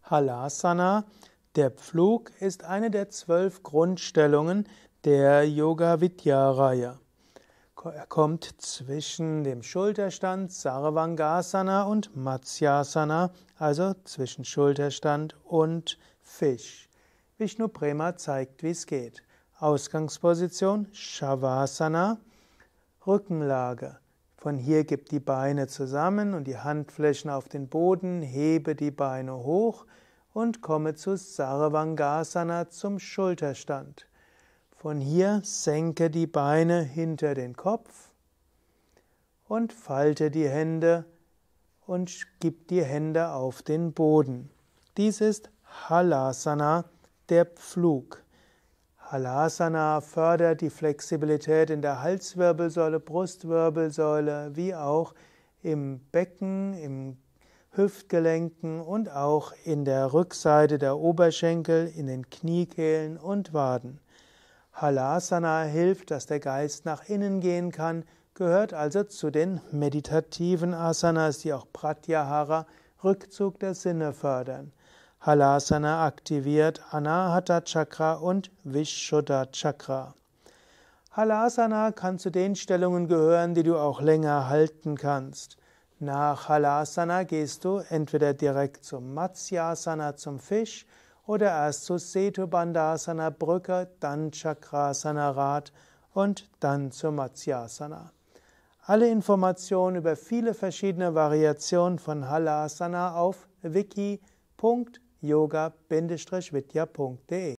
Halasana, der Pflug, ist eine der 12 Grundstellungen der Yoga-Vidya-Reihe. Er kommt zwischen dem Schulterstand Sarvangasana und Matsyasana, also zwischen Schulterstand und Fisch. Vishnuprema zeigt, wie es geht. Ausgangsposition Shavasana, Rückenlage. Von hier gib die Beine zusammen und die Handflächen auf den Boden, hebe die Beine hoch und komme zu Sarvangasana, zum Schulterstand. Von hier senke die Beine hinter den Kopf und falte die Hände und gib die Hände auf den Boden. Dies ist Halasana, der Pflug. Halasana fördert die Flexibilität in der Halswirbelsäule, Brustwirbelsäule, wie auch im Becken, im Hüftgelenken und auch in der Rückseite der Oberschenkel, in den Kniekehlen und Waden. Halasana hilft, dass der Geist nach innen gehen kann, gehört also zu den meditativen Asanas, die auch Pratyahara, Rückzug der Sinne, fördern. Halasana aktiviert Anahata Chakra und Vishuddha Chakra. Halasana kann zu den Stellungen gehören, die du auch länger halten kannst. Nach Halasana gehst du entweder direkt zum Matsyasana, zum Fisch, oder erst zu Setubandhasana, Brücke, dann Chakrasana, Rad und dann zu Matsyasana. Alle Informationen über viele verschiedene Variationen von Halasana auf wiki.yoga-vidya.de